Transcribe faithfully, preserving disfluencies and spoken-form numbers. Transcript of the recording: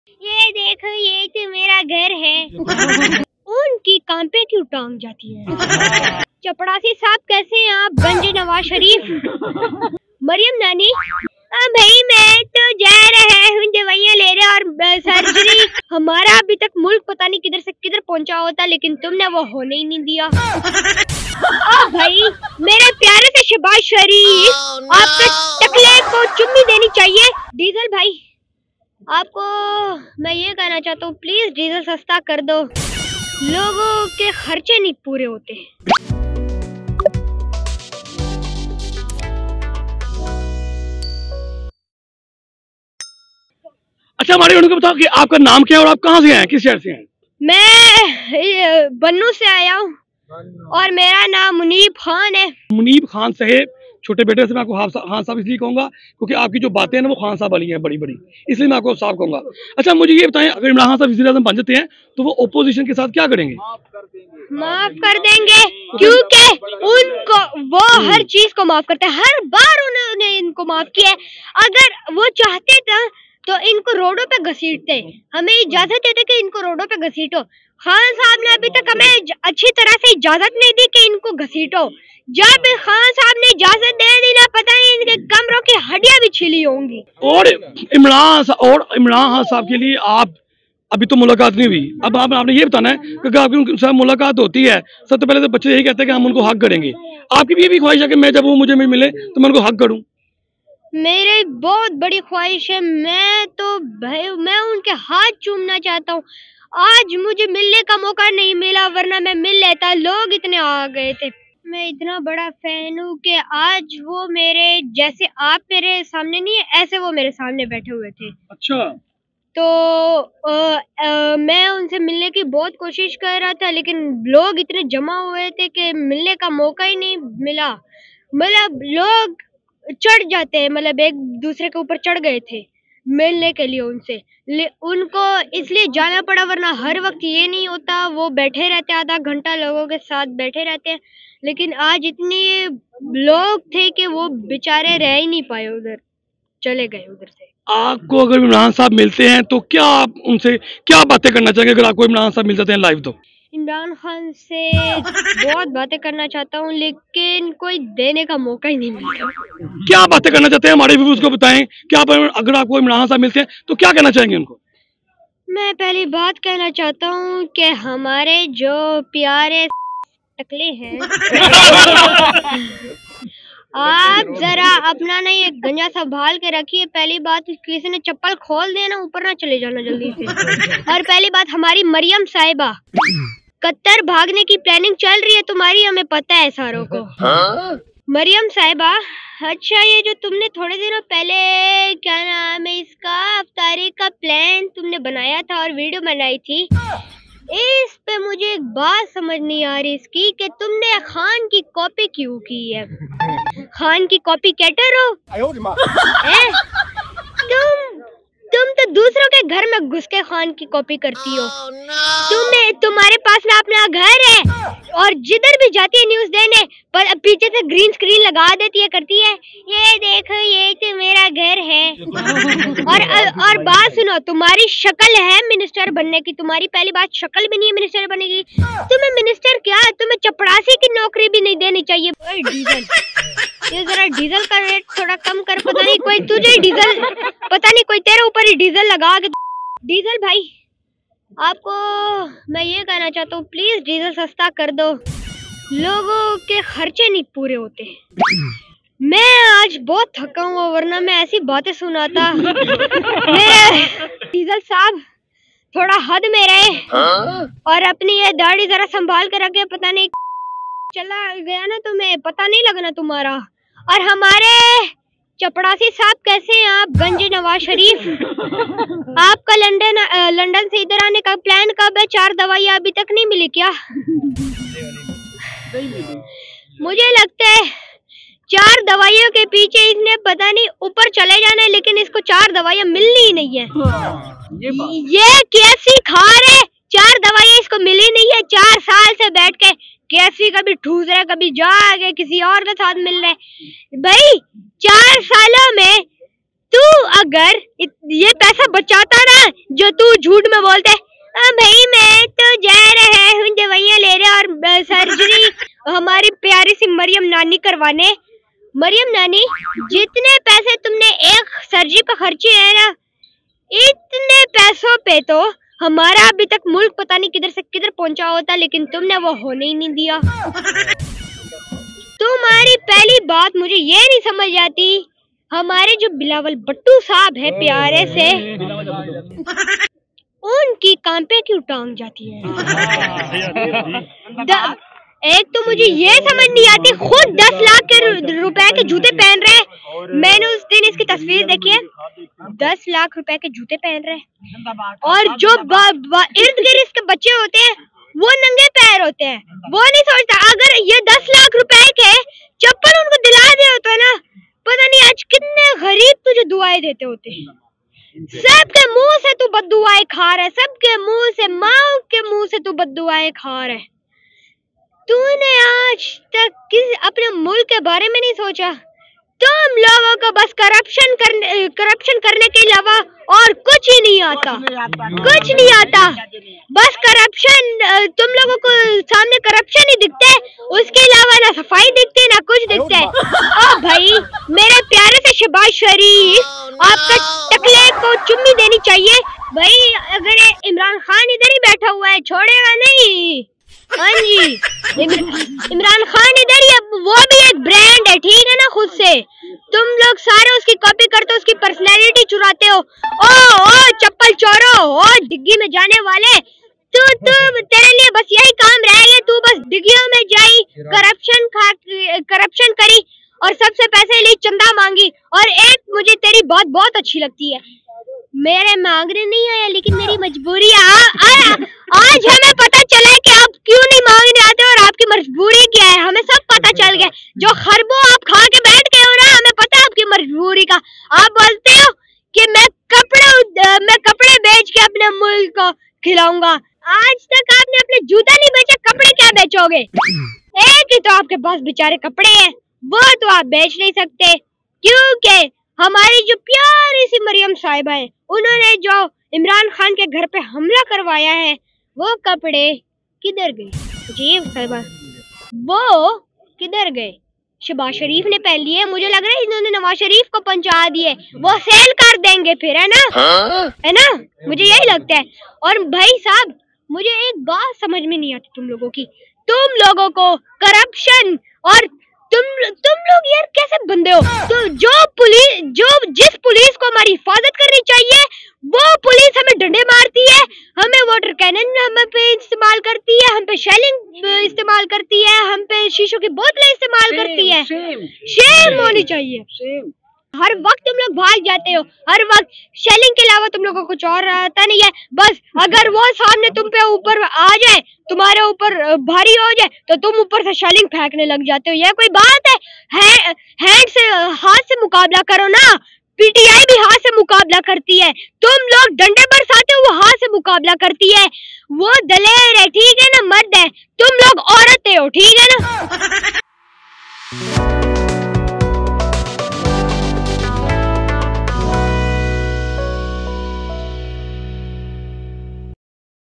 ये देखो, ये तो मेरा घर है। उनकी काम पे क्यों टांग जाती है? चपड़ासी साहब कैसे हैं आप? गंज नवाज शरीफ। मरियम नानी, हाँ भाई मैं तो जा रहा हूँ दवाइयाँ ले रहे और सर्जरी। हमारा अभी तक मुल्क पता नहीं किधर से किधर पहुँचा होता, लेकिन तुमने वो होने ही नहीं दिया। आ भाई मेरे प्यारे से शहबाज शरीफ, oh, no. आपके टकले को चुम्मी देनी चाहिए। डीजल भाई, आपको मैं ये कहना चाहता हूँ, प्लीज डीजल सस्ता कर दो, लोगों के खर्चे नहीं पूरे होते। अच्छा हमारे उनको बताओ कि आपका नाम क्या है और आप कहाँ से हैं, किस शहर से हैं? मैं बन्नू से आया हूँ और मेरा नाम मुनीब खान है। मुनीब खान साहब, छोटे बेटे से मैं आपको खान साहब इसलिए कहूंगा क्योंकि आपकी जो बातें हैं ना वो खान साहब वाली हैं, बड़ी बड़ी, इसलिए मैं आपको साहब कहूंगा। अच्छा मुझे ये बताएं, अगर इमरान खान साहब वज़ीर आज़म बन जाते हैं तो वो ओपोजिशन के साथ क्या करेंगे? माफ कर देंगे, क्योंकि उनको वो हर चीज को माफ करते हैं, हर बार उन्होंने इनको माफ किया है। अगर वो चाहते थे तो इनको रोडों पे घसीटते, हमें इजाजत देते कि इनको रोडों पे घसीटो। खान साहब ने अभी तक हमें अच्छी तरह से इजाजत नहीं दी कि इनको घसीटो। जब खान साहब ने इजाजत दे दी ना, पता नहीं इनके कमरों की हड्डियां भी छिली होंगी। और इमरान और इमरान खान साहब के लिए आप अभी तो मुलाकात नहीं हुई, अब आप, आपने ये बताना है कि आपकी उनके साथ मुलाकात होती है, सबसे पहले तो बच्चे यही कहते हैं कि हम उनको हक करेंगे। आपकी भी ये भी ख्वाहिश है कि मैं जब वो मुझे मिले तो मैं उनको हक करूं? मेरी बहुत बड़ी ख्वाहिश है, मैं तो भाई मैं उनके हाथ चूमना चाहता हूँ। आज मुझे मिलने का मौका नहीं मिला, वरना मैं मिल लेता, लोग इतने आ गए थे। मैं इतना बड़ा फैन हूँ कि आज वो मेरे जैसे आप मेरे सामने नहीं है, ऐसे वो मेरे सामने बैठे हुए थे। अच्छा। तो आ, आ, मैं उनसे मिलने की बहुत कोशिश कर रहा था, लेकिन लोग इतने जमा हुए थे कि मिलने का मौका ही नहीं मिला। मतलब लोग चढ़ जाते हैं, मतलब एक दूसरे के ऊपर चढ़ गए थे मिलने के लिए उनसे, उनको इसलिए जाना पड़ा, वरना हर वक्त ये नहीं होता। वो बैठे रहते, आधा घंटा लोगों के साथ बैठे रहते हैं, लेकिन आज इतने लोग थे कि वो बेचारे रह ही नहीं पाए, उधर चले गए उधर से। आपको अगर इमरान साहब मिलते हैं तो क्या आप उनसे क्या बातें करना चाहेंगे? अगर आपको इमरान साहब मिल जाते हैं लाइव तो? इमरान खान से बहुत बातें करना चाहता हूँ, लेकिन कोई देने का मौका ही नहीं मिलता। क्या बातें करना चाहते हैं, हमारे व्यूअर्स को बताएं कि आप अगर आपको इमरान खान साहब मिलते हैं तो क्या कहना चाहेंगे उनको? मैं पहली बात कहना चाहता हूँ कि हमारे जो प्यारे टकले हैं आप जरा अपना ना ये गंजा संभाल के रखिए। पहली बात, किसी ने चप्पल खोल देना, ऊपर ना चले जाना जल्दी से। और पहली बात, हमारी मरियम साहिबा कतर भागने की प्लानिंग चल रही है तुम्हारी, हमें पता है सारों को। हाँ? मरियम साहिबा, अच्छा ये जो तुमने थोड़े दिनों पहले क्या नाम है इसका अफ्तारी का प्लान तुमने बनाया था और वीडियो बनाई थी, इस पे मुझे एक बात समझ नहीं आ रही इसकी कि तुमने खान की कॉपी क्यों की है? खान की कॉपी कैटर हो? ए? तुम तुम तो दूसरों के घर में घुस के खान की कॉपी करती हो। oh, no. तुम्हें तुम्हारे पास ना अपना घर है और जिधर भी जाती है न्यूज देने पर पीछे से ग्रीन स्क्रीन लगा देती है, करती है ये देखो ये तो मेरा घर है। और और बात सुनो, तुम्हारी शक्ल है मिनिस्टर बनने की, तुम्हारी पहली बात शक्ल भी नहीं है मिनिस्टर बनने की। तुम्हें मिनिस्टर क्या, तुम्हें चपड़ासी की नौकरी भी नहीं देनी चाहिए। डीजल, ये जरा डीजल का रेट थोड़ा कम कर, पता नहीं कोई तुझे डीजल, पता नहीं कोई तेरे ऊपर ही डीजल लगा के। डीजल भाई, आपको मैं ये कहना चाहता हूँ, प्लीज डीजल सस्ता कर दो, लोगों के खर्चे नहीं पूरे होते। मैं आज बहुत थका हूँ, वरना मैं ऐसी बातें सुनाता। मेरे डीजल साहब थोड़ा हद में रहे और अपनी ये दाढ़ी जरा संभाल कर रखे, पता नहीं चला गया ना तुम्हें पता नहीं लगना तुम्हारा। और हमारे चपड़ासी साहब कैसे हैं आप? गंज नवाज शरीफ, आपका लंदन लंदन से इधर आने का प्लान कब है? चार दवाइयाँ अभी तक नहीं मिली क्या? मुझे लगता है चार दवाइयों के पीछे इसने पता नहीं ऊपर चले जाना है, लेकिन इसको चार दवाइयाँ मिलनी ही नहीं है। ये, ये कैसी खा रहे, चार दवाइयाँ इसको मिली नहीं है। चार साल से बैठ के कैसी कभी ठूस रहे, कभी जा गए किसी और के साथ मिल रहे। भाई चार सालों में तू अगर ये पैसा बचाता ना जो तू झूठ में बोलते भाई मैं तो जा रहा हूँ दवाइयाँ ले रहे और सर्जरी हमारी प्यारी सी मरियम नानी करवाने। मरियम नानी जितने पैसे तुमने एक सर्जरी पे खर्चे हैं ना, इतने पैसों पे तो हमारा अभी तक मुल्क पता नहीं किधर से किधर पहुंचा होता, लेकिन तुमने वो होने ही नहीं दिया। तुम्हारी पहली बात मुझे ये नहीं समझ आती, हमारे जो बिलावल भुट्टो साहब है प्यारे से, उनकी काम पे क्यों टांग जाती है? द, एक तो मुझे ये समझ नहीं आती, खुद दस लाख के रुपए के जूते पहन रहे हैं। मैंने उस दिन इसकी तस्वीर देखी है, दस लाख रुपए के जूते पहन रहे हैं और जो इर्द गिर्द इसके बच्चे होते हैं वो नंगे पैर होते हैं। वो नहीं सोचता अगर ये दस लाख रुपए के चप्पल उनको दिला दे होता ना, पता नहीं आज कितने गरीब तुझे दुआएं देते होते। सबके मुंह से तू बद्दुआएं खा रहा है, सबके मुंह से, माँ के मुंह से तू बद्दुआएं खा रहा है। तूने आज तक किस अपने मुल्क के बारे में नहीं सोचा? तुम लोगों को बस करप्शन करने करप्शन करने के अलावा और कुछ ही नहीं आता, कुछ नहीं आता। बस करप्शन, तुम लोगों को सामने करप्शन ही दिखता है, उसके अलावा ना सफाई दिखती है ना कुछ दिखता है। ओ भाई मेरे प्यारे से शहबाज शरीफ, आपका टकले को चुम्मी देनी चाहिए भाई। अगर इमरान खान इधर ही बैठा हुआ है, छोड़ेगा नहीं। हाँ जी, इमरान खान इधर ही, वो भी एक ब्रांड है, ठीक है ना? खुद से तुम लोग सारे उसकी कॉपी करते हो, उसकी पर्सनैलिटी चुराते हो। ओ ओ चप्पल चोरो, ओ डिग्गी में जाने वाले, तू तू तेरे लिए बस यही काम रह गया, तू बस डिग्गियों में जाई, करप्शन खा करप्शन करी और सबसे पैसे ली, चंदा मांगी। और एक मुझे तेरी बात बहुत अच्छी लगती है, मेरे मांगने नहीं आया लेकिन मेरी मजबूरी आ, आ, आज हमें पता चला है कि आप क्यों नहीं मांगने आते और आपकी मजबूरी क्या है, हमें सब पता चल गया। जो खरबों आप खा के बैठ गए हो ना, हमें पता है आपकी मजबूरी का। आप बोलते हो कि मैं कपड़े मैं कपड़े बेच के अपने मुल्क को खिलाऊंगा। आज तक आपने अपने जूता नहीं बेचा, कपड़े क्या बेचोगे? एक ही तो आपके पास बेचारे कपड़े हैं, वो तो आप बेच नहीं सकते, क्योंकि हमारी जो प्यारी सी मरियम साहिबा है, उन्होंने जो इमरान खान के घर पे हमला करवाया है, वो कपड़े किधर गए? जी साहिबा, वो किधर गए? शहबाज शरीफ ने पहन लिए, मुझे लग रहा है इन्होंने नवाज शरीफ को पहुंचा दिए, वो सेल कर देंगे फिर, है ना? हाँ? है ना? मुझे यही लगता है। और भाई साहब, मुझे एक बात समझ में नहीं आती तुम लोगों की, तुम लोगों को करप्शन और तुम तुम लोग यार कैसे बंदे हो? तो जो पुलिस जो जिस पुलिस को हमारी हिफाजत करनी चाहिए, वो पुलिस हमें डंडे मारती है, हमें वाटर कैनन हम पे इस्तेमाल करती है, हम पे शेलिंग इस्तेमाल करती है, हम पे शीशों की बोतलें इस्तेमाल करती है। शेम होनी चाहिए। शेम। हर वक्त तुम लोग भाग जाते हो, हर वक्त शेलिंग के अलावा तुम लोगों को कुछ और आता नहीं है। बस अगर वो सामने तुम पे ऊपर आ जाए, तुम्हारे ऊपर भारी हो जाए, तो तुम ऊपर से शेलिंग फेंकने लग जाते हो। यह कोई बात है? है हैंड से हाथ से मुकाबला करो ना, पीटीआई भी हाथ से मुकाबला करती है। तुम लोग डंडे बरसाते हो, वो हाथ से मुकाबला करती है। वो दलेर है, ठीक है ना? मर्द है, तुम लोग औरतें हो, ठीक है ना?